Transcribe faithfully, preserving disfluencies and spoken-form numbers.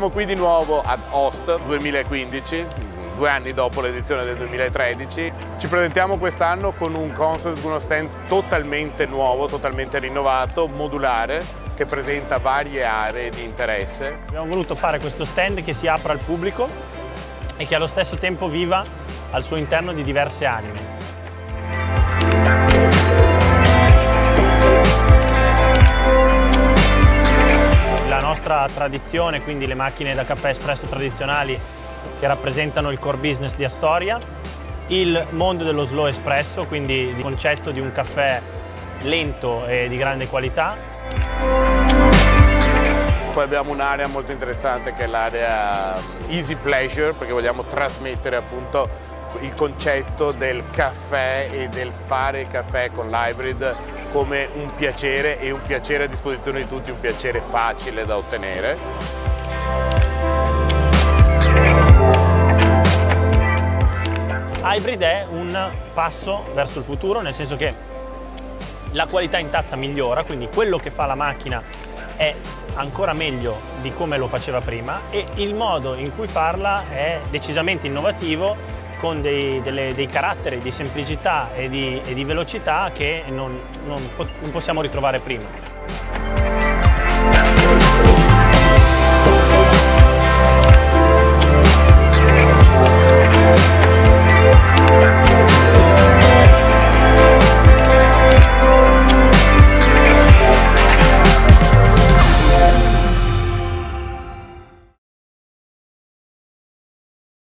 Siamo qui di nuovo ad Host duemilaquindici, due anni dopo l'edizione del duemilatredici. Ci presentiamo quest'anno con un concept, uno stand totalmente nuovo, totalmente rinnovato, modulare, che presenta varie aree di interesse. Abbiamo voluto fare questo stand che si apra al pubblico e che allo stesso tempo viva al suo interno di diverse anime. La nostra tradizione, quindi le macchine da caffè espresso tradizionali che rappresentano il core business di Astoria, il mondo dello slow espresso, quindi il concetto di un caffè lento e di grande qualità. Poi abbiamo un'area molto interessante che è l'area Easy Pleasure, perché vogliamo trasmettere appunto il concetto del caffè e del fare caffè con l'hybrid come un piacere, e un piacere a disposizione di tutti, un piacere facile da ottenere. Hybrid è un passo verso il futuro, nel senso che la qualità in tazza migliora, quindi quello che fa la macchina è ancora meglio di come lo faceva prima, e il modo in cui farla è decisamente innovativo, con dei, delle, dei caratteri di semplicità e di, e di velocità che non, non, non possiamo ritrovare prima.